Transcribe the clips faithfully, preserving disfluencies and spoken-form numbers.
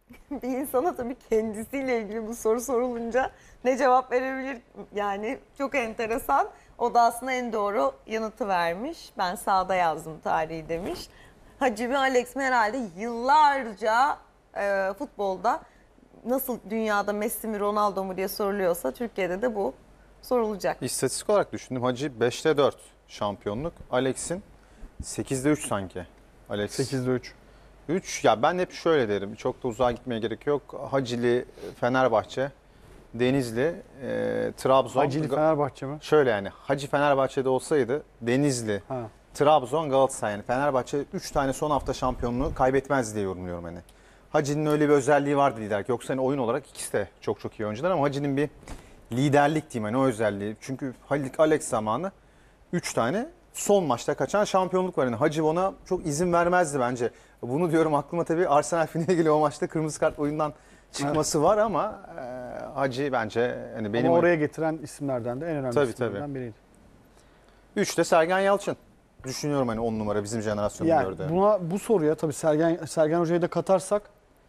bir insana tabii kendisiyle ilgili bu soru sorulunca ne cevap verebilir? Yani çok enteresan. O da aslında en doğru yanıtı vermiş. Ben sağda yazdım tarihi demiş. Hacı mi Alex mi herhalde yıllarca e, futbolda nasıl dünyada Messi mi Ronaldo mu diye soruluyorsa Türkiye'de de bu sorulacak. İstatistik olarak düşündüm. Hacı beşte dört şampiyonluk. Alex'in sekizde üç sanki. Alex sekizde üç. üç. Ya ben hep şöyle derim. Çok da uzağa gitmeye gerek yok. Hacili Fenerbahçe, Denizli, e, Trabzon. Hacili Fenerbahçe mi? Şöyle yani Hacı Fenerbahçe'de olsaydı Denizli, Ha. Trabzon, Galatasaray, yani Fenerbahçe üç tane son hafta şampiyonluğu kaybetmez diye yorumluyorum hani. Hacı'nın öyle bir özelliği vardı liderlik. Yoksa hani oyun olarak ikisi de çok çok iyi oyuncular ama Hacı'nın bir liderlik diyeyim hani o özelliği. Çünkü Halik Alex zamanı üç tane son maçta kaçan şampiyonluk var. Yani Hacı ona çok izin vermezdi bence. Bunu diyorum aklıma tabii Arsenal finale geliyor o maçta kırmızı kart oyundan çıkması evet. var ama e, Hacı bence hani benim ama oraya getiren isimlerden de en önemli tabii, isimlerden tabii. biriydi. üçte Sergen Yalçın. Düşünüyorum hani on numara bizim jenerasyonun yani gördüğü. Buna bu soruya tabii Sergen Sergen Hoca'yı da katarsak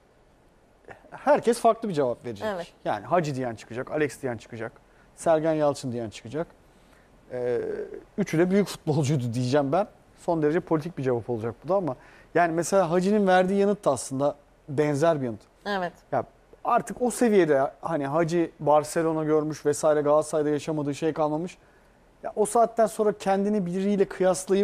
herkes farklı bir cevap verecek. Evet. Yani Hacı diyen çıkacak, Alex diyen çıkacak, Sergen Yalçın diyen çıkacak. Ee, üçü de büyük futbolcuydu diyeceğim ben. Son derece politik bir cevap olacak bu da ama yani mesela Hacı'nın verdiği yanıt da aslında benzer bir yanıt. Evet. Ya artık o seviyede hani Hacı Barcelona görmüş vesaire Galatasaray'da yaşamadığı şey kalmamış. Ya o saatten sonra kendini biriyle kıyaslayıp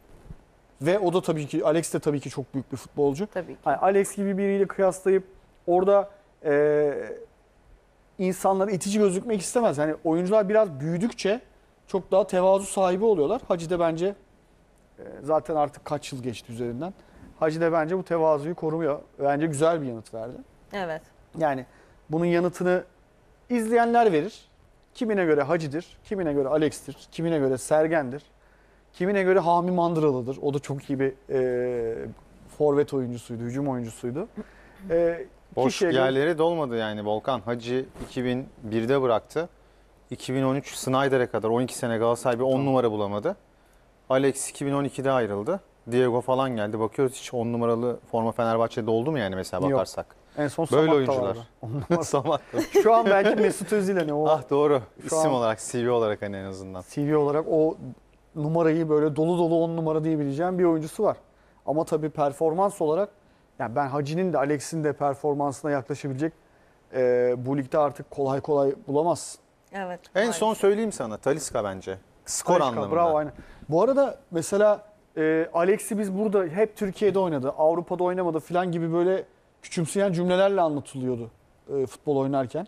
ve o da tabii ki Alex de tabii ki çok büyük bir futbolcu. Tabii ki. Hani Alex gibi biriyle kıyaslayıp orada e, insanlara itici gözükmek istemez. Yani oyuncular biraz büyüdükçe çok daha tevazu sahibi oluyorlar. Hacı de bence e, zaten artık kaç yıl geçti üzerinden. Hacı de bence bu tevazuyu korumuyor. Bence güzel bir yanıt verdi. Evet. Yani bunun yanıtını izleyenler verir. Kimine göre Hacı'dır, kimine göre Alex'tir, kimine göre Sergen'dir. Kimine göre Hami Mandıralı'dır. O da çok iyi bir e, forvet oyuncusuydu, hücum oyuncusuydu. E, Boş göre... yerleri dolmadı yani Volkan. Hacı iki bin birde bıraktı. iki bin on üç Snyder'e kadar on iki sene Galatasaray bir on tamam. numara bulamadı. Alex iki bin on ikide ayrıldı. Diego falan geldi. Bakıyoruz hiç on numaralı forma Fenerbahçe'de oldu mu yani mesela bakarsak? Yok. En son böyle Samat oyuncular. Samat. Şu an belki Mesut Özil hani o. Ah doğru. İsim an, olarak, C V olarak hani en azından. C V olarak o numarayı böyle dolu dolu on numara diyebileceğim bir oyuncusu var. Ama tabii performans olarak yani ben Hacı'nin de Alex'in de performansına yaklaşabilecek e, bu ligde artık kolay kolay bulamazsın. Evet. En maalesef. son söyleyeyim sana Talisca bence. Skor Talisca, anlamında. Bravo aynen. Bu arada mesela e, Alex'i biz burada hep Türkiye'de oynadı, Avrupa'da oynamadı falan gibi böyle küçümseyen cümlelerle anlatılıyordu e, futbol oynarken.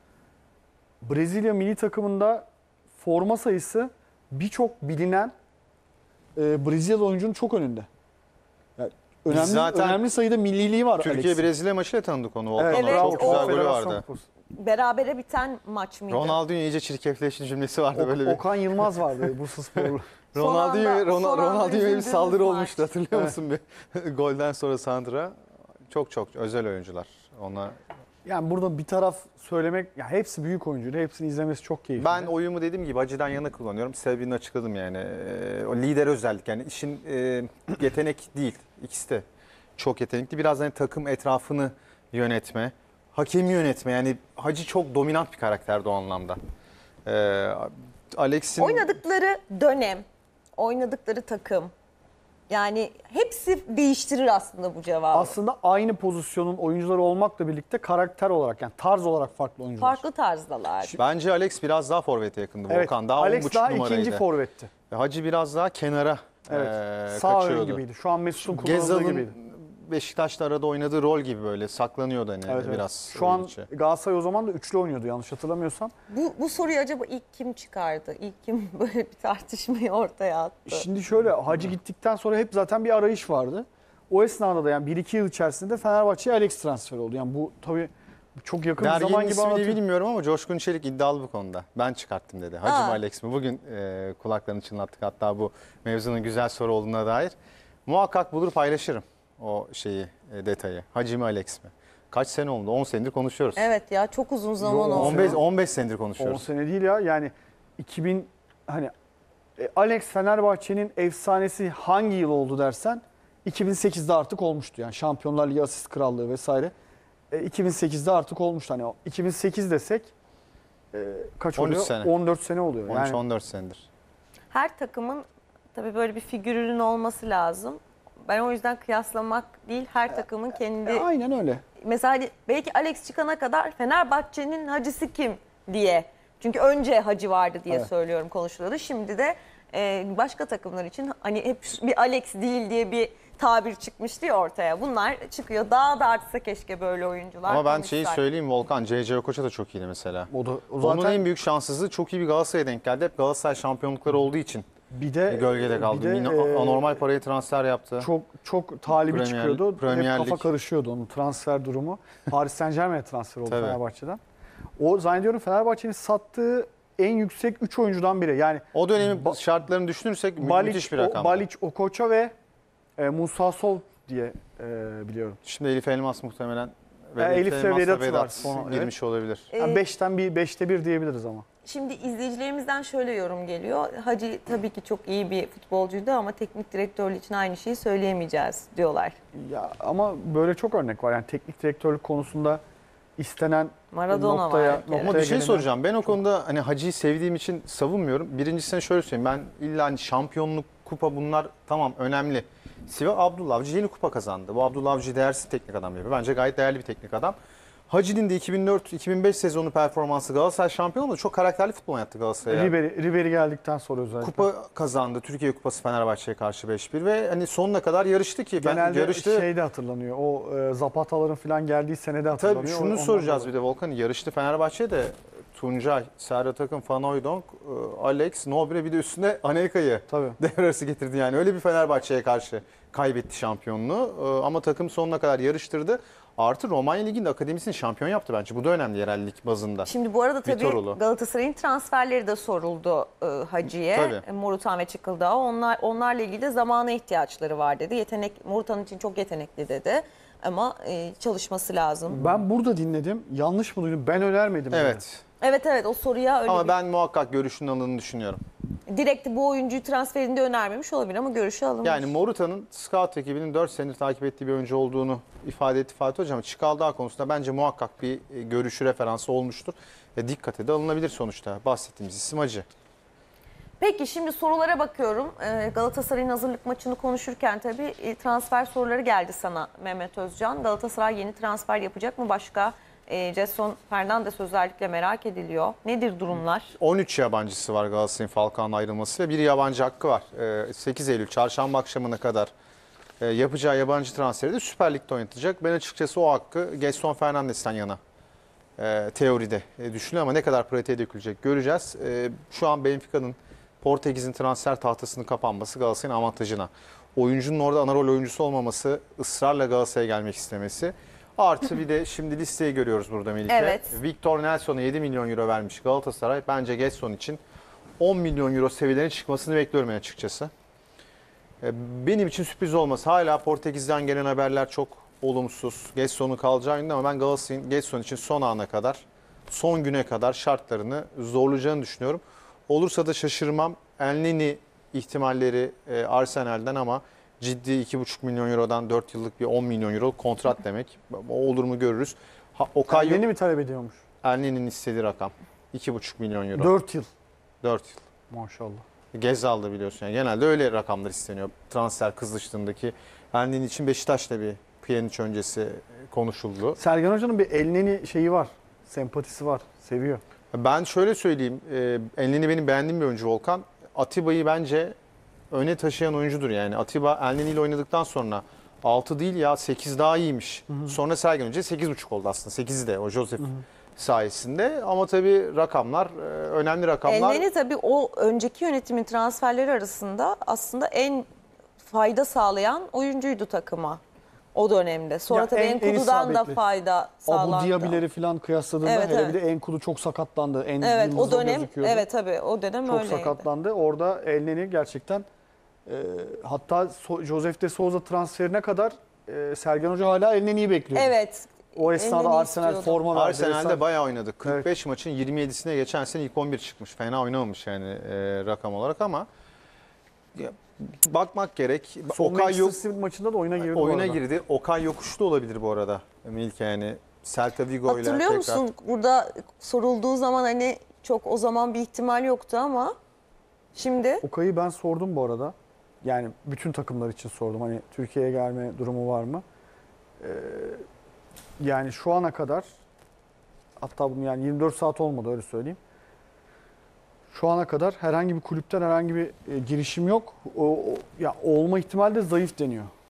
Brezilya milli takımında forma sayısı birçok bilinen e, Brezilyalı oyuncunun çok önünde. Yani önemli zaten önemli sayıda milliliği var. Türkiye Brezilya maçıyla tanıdık onu. Volkan. Evet, çok o güzel golü Federasyon vardı. Kupası. Berabere biten maç mıydı? Ronaldinho iyice çirkefleşti cümlesi vardı Ok- böyle bir. Okan Yılmaz vardı Bursasporlu. Ronaldinho anda- Ron- son anda Ronaldinho'ya bir üzüldüğümüz saldırı maç. olmuştu hatırlıyor musun bir golden sonra Sandra. Çok çok özel oyuncular. Ona Yani burada bir taraf söylemek, ya hepsi büyük oyuncu, hepsini izlemesi çok keyifli. ben oyumu dediğim gibi Hacı'dan yana kullanıyorum. Sebebini açıkladım yani. Ee, o lider özellik yani işin e, yetenek değil. İkisi de çok yetenekli. Biraz hani takım etrafını yönetme, hakemi yönetme. Yani Hacı çok dominant bir karakterdi o anlamda. Ee, Alex'in Oynadıkları dönem, oynadıkları takım. Yani hepsi değiştirir aslında bu cevabı. Aslında aynı pozisyonun oyuncuları olmakla birlikte karakter olarak yani tarz olarak farklı oyuncular. Farklı tarzdalar. bence Alex biraz daha forvete yakındı. Evet, Volkan daha Alex on buçuk daha numaraydı. ikinci forvetti. Hacı biraz daha kenara Evet. e, Sağ ön kaçıyordu. gibiydi. Şu an Mesut'un kullanıldığı gibiydi. Gezal'ın Beşiktaş'ta arada oynadığı rol gibi böyle saklanıyordu hani Evet, evet. biraz. Şu an içi. Galatasaray o zaman da üçlü oynuyordu yanlış hatırlamıyorsam. Bu, bu soruyu acaba ilk kim çıkardı? İlk kim böyle bir tartışmayı ortaya attı? Şimdi şöyle Hacı gittikten sonra hep zaten bir arayış vardı. O esnada da yani bir iki yıl içerisinde Fenerbahçe'ye Alex transfer oldu. Yani bu tabii çok yakın bir Derginin zaman gibi ismini anlatıyor. bilmiyorum ama Coşkun Çelik iddialı bu konuda. Ben çıkarttım dedi. Hacı Aa. mı Alex mi? Bugün e, kulaklarını çınlattık hatta bu mevzunun güzel soru olduğuna dair. Muhakkak bulur paylaşırım o şeyi, e, detayı. Hacı mı Alex mi? Kaç sene oldu? on senedir konuşuyoruz. Evet ya çok uzun zaman Yo, oldu. on beş on beş senedir on konuşuyoruz. sene değil ya yani iki bin hani e, Alex Fenerbahçe'nin efsanesi hangi yıl oldu dersen iki bin sekizde artık olmuştu yani Şampiyonlar Ligi asist krallığı vesaire. E, iki bin sekizde artık olmuştu. Hani iki bin sekiz desek e, kaç on üç oluyor? sene. on dört sene oluyor. on üç Yani on dört senedir. Her takımın tabii böyle bir figürünün olması lazım. Ben o yüzden kıyaslamak değil, her takımın kendi... e, aynen öyle. Mesela hani belki Alex çıkana kadar Fenerbahçe'nin hacısı kim diye. Çünkü önce hacı vardı diye Evet. söylüyorum, konuşuluyordu. Şimdi de e, başka takımlar için hani hep bir Alex değil diye bir tabir çıkmıştı ya ortaya. Bunlar çıkıyor. Daha da artsa keşke böyle oyuncular. Ama ben konuşsak. şeyi söyleyeyim, Volkan, C C Okocha da çok iyiydi mesela. O da o Onun zaten en büyük şanssızlığı çok iyi bir Galatasaray'a denk geldi. Hep Galatasaray şampiyonlukları olduğu için bir de gölgede kaldı. bir de, Mino- e, anormal parayı transfer yaptı. çok çok talibi Premier- çıkıyordu. Premier Hep kafa Lig. karışıyordu onun transfer durumu. Paris Saint-Germain'e transfer oldu Tabii. Fenerbahçe'den. O zannediyorum Fenerbahçe'nin sattığı en yüksek üç oyuncudan biri. Yani O dönemin Ba- şartlarını düşünürsek mü- Balic, müthiş bir o- rakam. Balic, Okocha ve e, Musa Sol diye e, biliyorum. Şimdi Elif Elmas muhtemelen ve E, Elif ve Elmas'la Vedat'ı var sonra, girmiş olabilir. E, Yani beşten bir beşte bir diyebiliriz ama. Şimdi izleyicilerimizden şöyle yorum geliyor. Hacı tabii ki çok iyi bir futbolcuydu ama teknik direktörlüğü için aynı şeyi söyleyemeyeceğiz diyorlar. Ya ama böyle çok örnek var. Yani teknik direktörlük konusunda istenen Maradona noktaya, var bir kere. Ama noktaya bir şey gelinen- soracağım. Ben o konuda hani Hacı'yı sevdiğim için savunmuyorum. Birincisini şöyle söyleyeyim. Ben illa hani şampiyonluk, kupa bunlar tamam önemli. Sivas Abdullah Avcı yeni kupa kazandı. Bu Abdullah Avcı değersiz teknik adam gibi. Bence gayet değerli bir teknik adam. Hacı'nın de iki bin dört iki bin beş sezonu performansı Galatasaray şampiyon oldu. Çok karakterli futbol oynattı Galatasaray'a. Ribery, Ribery geldikten sonra özellikle. Kupa kazandı. Türkiye Kupası Fenerbahçe'ye karşı beş bir ve hani sonuna kadar yarıştı ki. Ben Genelde yarıştı. şeyde hatırlanıyor. O e, Zapataların falan geldiği senede hatırlanıyor. Tabii şunu Ondan soracağız dolayı. bir de Volkan. Yarıştı Fenerbahçe de Tuncay, Serhat Akın, Van Hooijdonk, Alex, Nobre bir de üstüne Anelka'yı Tabii. devre arası getirdi. Yani öyle bir Fenerbahçe'ye karşı kaybetti şampiyonluğu. Ee, Ama takım sonuna kadar yarıştırdı. Artı Romanya Ligi'nde akademisini şampiyon yaptı bence. Bu da önemli yerellik bazında. Şimdi bu arada tabii Vitorolu. Galatasaray'ın transferleri de soruldu e, Hacı'ya. Tabii. E, Morutan ve Çıkıldağ. Onlar, onlarla ilgili de zamana ihtiyaçları var dedi. Yetenek, Morutan için çok yetenekli dedi. Ama e, çalışması lazım. Ben burada dinledim. Yanlış mı duydum? Ben önermedim. dedi. Evet. Evet evet, o soruya öyle Ama bir... ben muhakkak görüşünün alındığını düşünüyorum. Direkt bu oyuncuyu transferinde önermemiş olabilir ama görüşü alınmış. Yani Moruta'nın scout ekibinin dört senedir takip ettiği bir oyuncu olduğunu ifade etti Fatih Hocam. Çıkaldağ konusunda bence muhakkak bir e, görüşü, referansı olmuştur. Ve dikkate de alınabilir sonuçta. Bahsettiğimiz isim Hacı. Peki şimdi sorulara bakıyorum. Ee, Galatasaray'ın hazırlık maçını konuşurken tabii e, transfer soruları geldi sana Mehmet Özcan. Galatasaray yeni transfer yapacak mı? Başka e, Jason Fernandes özellikle merak ediliyor. Nedir durumlar? on üç yabancısı var Galatasaray'ın Falcao'nun ayrılması ve bir yabancı hakkı var. Ee, sekiz Eylül çarşamba akşamına kadar e, yapacağı yabancı transferi de Süper Lig'de oynatacak. Ben açıkçası o hakkı Gelson Fernandes'ten yana e, teoride e, düşünüyorum ama ne kadar pratiğe dökülecek göreceğiz. E, şu an Benfica'nın Portekiz'in transfer tahtasının kapanması Galatasaray'ın avantajına. Oyuncunun orada ana rol oyuncusu olmaması, ısrarla Galatasaray'a gelmek istemesi. Artı bir de şimdi listeyi görüyoruz burada Melike. Evet. Victor Nelson'a yedi milyon euro vermiş Galatasaray. Bence Gedson için on milyon euro seviyelerine çıkmasını bekliyorum ben açıkçası. E, Benim için sürpriz olmaz. Hala Portekiz'den gelen haberler çok olumsuz. Gedson'un kalacağı yönünde ama ben Galatasaray'ın Gedson için son ana kadar, son güne kadar şartlarını zorlayacağını düşünüyorum. Olursa da şaşırmam. Elneny ihtimalleri e, Arsenal'den ama ciddi iki buçuk milyon eurodan dört yıllık bir on milyon euro kontrat demek. O olur mu görürüz. Ha, Okay Yeni mi talep ediyormuş? Elneny'nin istediği rakam iki buçuk milyon euro. dört yıl. dört yıl. Maşallah. Gezal'da biliyorsun. Yani genelde öyle rakamlar isteniyor. Transfer kızıştığındaki. Elneny için Beşiktaş'ta bir Pjanic öncesi konuşuldu. Sergen Hoca'nın bir Elneny şeyi var. Sempatisi var. Seviyor. Ben şöyle söyleyeyim. E, Elneny benim beğendiğim bir oyuncu Volkan. Atiba'yı bence öne taşıyan oyuncudur yani. Atiba Elneny ile oynadıktan sonra altı değil ya sekiz daha iyiymiş. Hı hı. Sonra Sergen Hoca sekiz buçuk oldu aslında. sekiz de o Joseph hı hı. sayesinde. Ama tabii rakamlar e, önemli rakamlar. Elneny tabii o önceki yönetimin transferleri arasında aslında en fayda sağlayan oyuncuydu takıma o dönemde. Sonra Ya tabii en- en Enkudu'dan da isabetli. fayda sağlandı. Abu Diaby'leri falan kıyasladığında Evet, hele evet. bir de Enkudu çok sakatlandı. En Evet o yıldızı dönem gözüküyordu. evet tabii o dönem Çok öyleydi. sakatlandı. Orada Elneny gerçekten e, hatta so- Josef de Souza transferine kadar e, Sergen Hoca hala Elneny'yi bekliyor. Evet. O esnada Elneny Arsenal istiyordu. forma verdi. Arsenal'de vesaire. bayağı oynadı. kırk beş maçın yirmi yedisine geçen sene ilk on bir çıkmış. Fena oynamamış yani e, rakam olarak ama ya, bakmak gerek. Son Okay Manchester yok. City maçında da oyuna girdi bu Oyuna arada. girdi. Okay yokuşlu olabilir bu arada. Melike yani Celta Vigo ile Hatırlıyor tekrar. musun? Burada sorulduğu zaman hani çok o zaman bir ihtimal yoktu ama şimdi Okay'ı ben sordum bu arada. Yani bütün takımlar için sordum. Hani Türkiye'ye gelme durumu var mı? Ee, yani şu ana kadar, hatta bunu yani yirmi dört saat olmadı öyle söyleyeyim. Şu ana kadar herhangi bir kulüpten herhangi bir e, girişim yok. O, o- ya olma ihtimali de zayıf deniyor.